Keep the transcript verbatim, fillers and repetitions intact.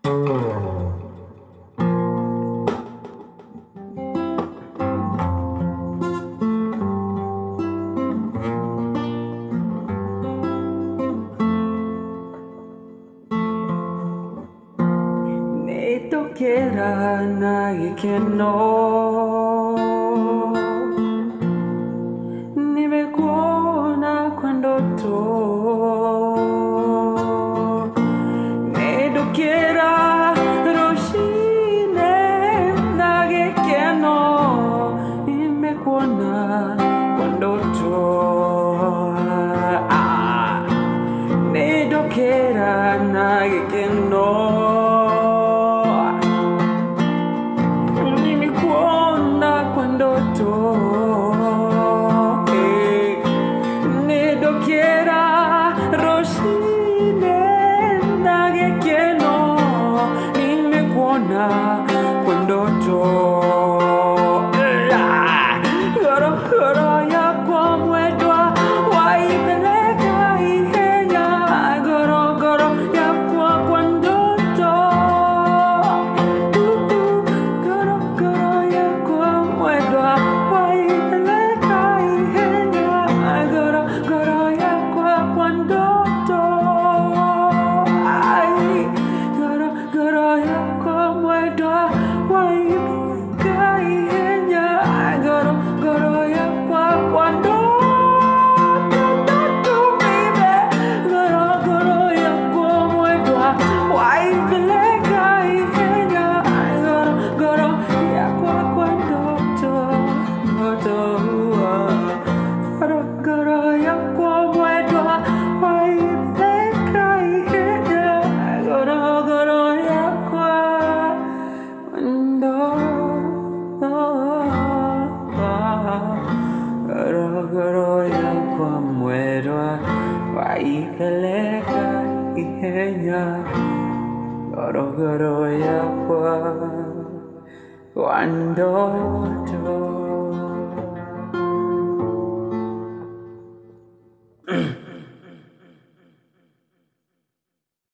Toquera nadie que no ni me cuona cuando to ne toquera roshine nadie que no ni me cuona cuando to ah ne toquera nadie que no cuando yo goro goro ya como edo wai peleka ihenya goro goro ya cuando yo goro goro ya como edo wai peleka ihenya goro goro ya cuando yo ay goro goro ya Waipeleka ihenya goro goro ya kwa wandoto.